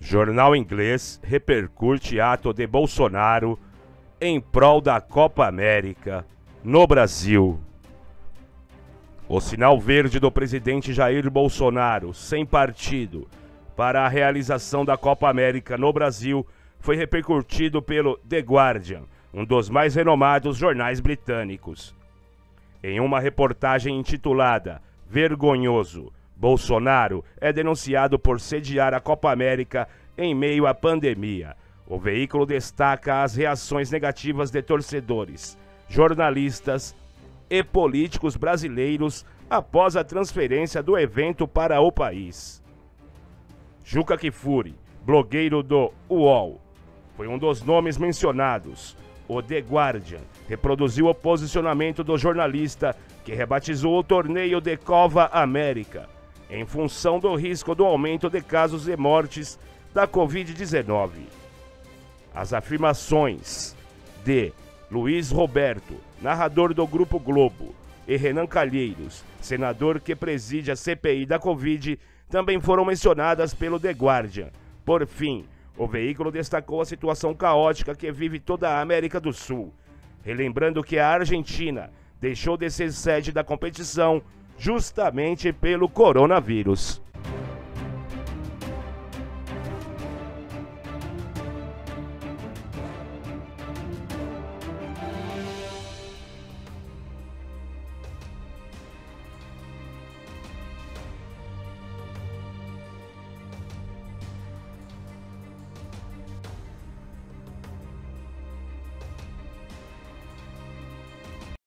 Jornal inglês repercute ato de Bolsonaro em prol da Copa América no Brasil. O sinal verde do presidente Jair Bolsonaro, sem partido, para a realização da Copa América no Brasil foi repercutido pelo The Guardian, um dos mais renomados jornais britânicos. Em uma reportagem intitulada "Vergonhoso, Bolsonaro é denunciado por sediar a Copa América em meio à pandemia", o veículo destaca as reações negativas de torcedores, jornalistas e políticos brasileiros após a transferência do evento para o país. Juca Kfouri, blogueiro do UOL, foi um dos nomes mencionados. O The Guardian reproduziu o posicionamento do jornalista que rebatizou o torneio de Copa América em função do risco do aumento de casos e mortes da Covid-19. As afirmações de Luiz Roberto, narrador do Grupo Globo, e Renan Calheiros, senador que preside a CPI da Covid, também foram mencionadas pelo The Guardian. Por fim, o veículo destacou a situação caótica que vive toda a América do Sul, relembrando que a Argentina deixou de ser sede da competição justamente pelo coronavírus.